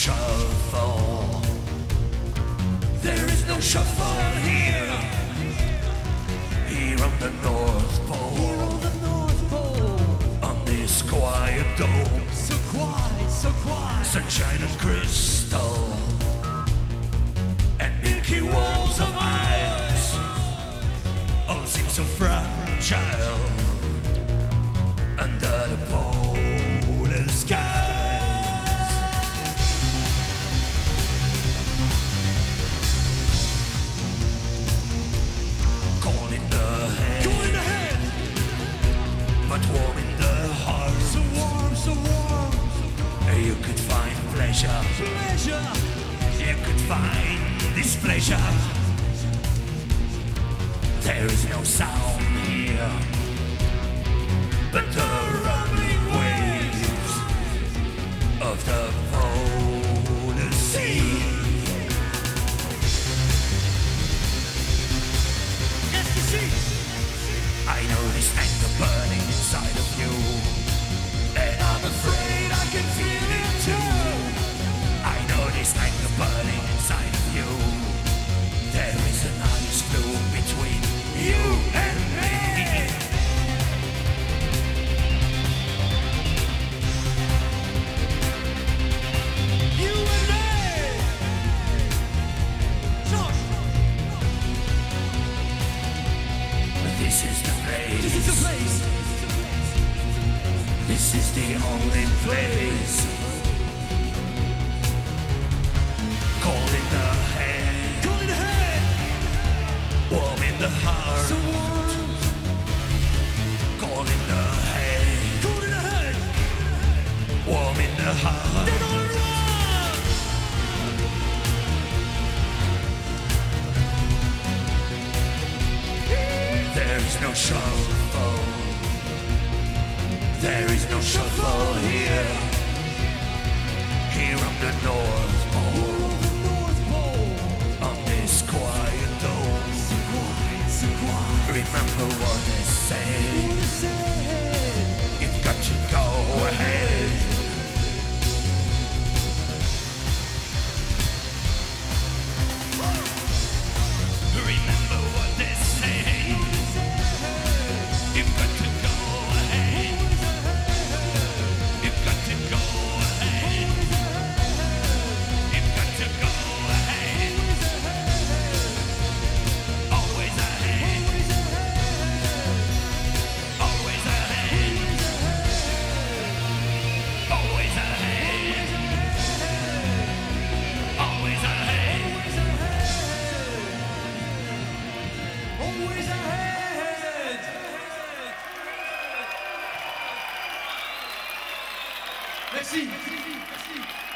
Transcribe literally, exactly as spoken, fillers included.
shuffle. There is no shuffle here. Here on the North Pole. Here on the North Pole. On this quiet dome. So quiet, so quiet. Sunshine and crystal. And milky walls of ice. All seem so fragile under the polar skies. Cold in the head, Cold in the head, but warm in the heart. so warm, so warm. You could find pleasure, Pleasure, you could find displeasure. There is no sound here but the rumbling waves of the polar sea. yes, you see. I know this anger burning inside of you, and I'm afraid I can feel it too. I know this anger burning inside of you. There is an ice glue between you and me. You and me. Josh, This is the place. this is the place. This is the only place. Cold in the head, Cold in the head, warm in the heart. so warm. Cold in the head, Cold in the head, warm in the heart. they're gonna run. There is no shuffle. There is no shuffle here. Here on the North Pole. On the North Pole, On this quiet dome. so quiet, so quiet. Remember what they say. What is it? You've got to go ahead. Remember what they say. You've got to go ahead. You've got to go ahead. You've got to go ahead. Always ahead. Always ahead. Always ahead. Always ahead. Always ahead. Merci. Merci.